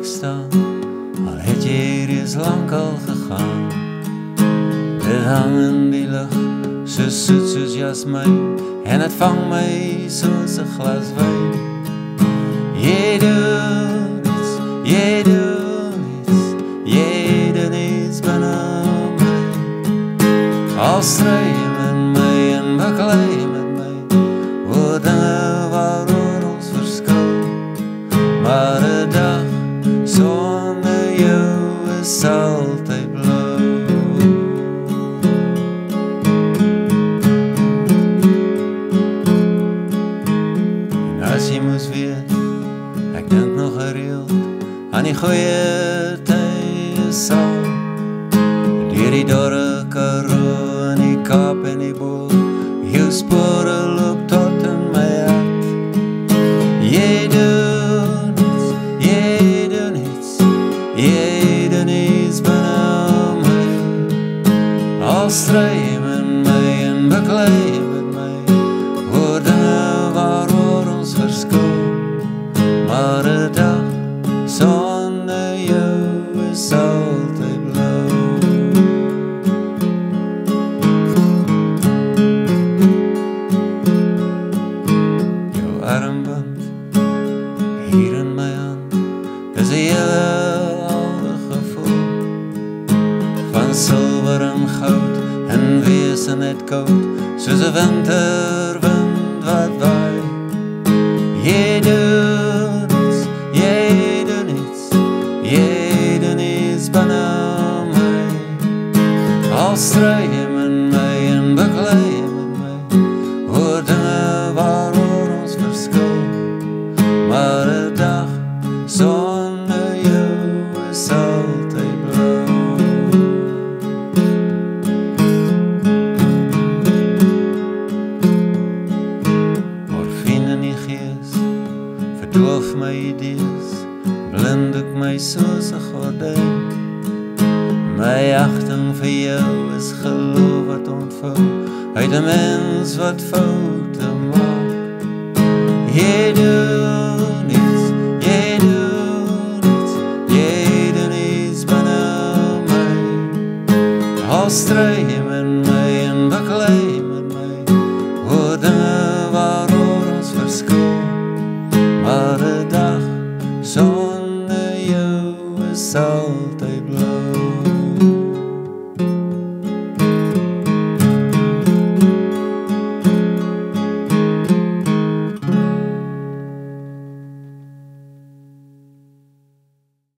ek staan, al het jy hier eens lang al gegaan. Dit hang in die lug, so soet soos jasmijn, en het vang my soos 'n glas wyn. Jy doen iets, jy doen iets, jy doen iets binne my. Al stry jy met my en baklei jy met my, oor dinge waaroor ons verskil. Maar 'n dag sonder jou is altyd blou. En as jy moes weet, ek dink nog gereeld aan die goeie tye saam. Deur die dorre Karoo en die Kaap en die Boel, jou spore loop tot in my hart. Jy doen iets, jy doen iets, jy doen iets binne my. Al stry jy met my en baklei jy met my, oor dinge waaroor ons verskil. Maar 'n dag sonder jou is altyd blou. Jou armband hier in my hand is 'n hele ander gevoel, van silwer en goud en wees net koud, soos 'n winterwind wat waai. Jy doen iets, jy doen iets, jy doen iets binne my. Al stry jy met my en baklei jy met my, oor dinge waaroor ons verskil. Maar 'n dag sonder jou is altyd blou. Morfine in die gees verdoof my idees, blind ek my soos 'n gordyn. My agting vir jou is geloof wat ontvou uit 'n mens wat foute maak. Jy doen iets, jy doen iets, jy doen iets binne my. Al stry jy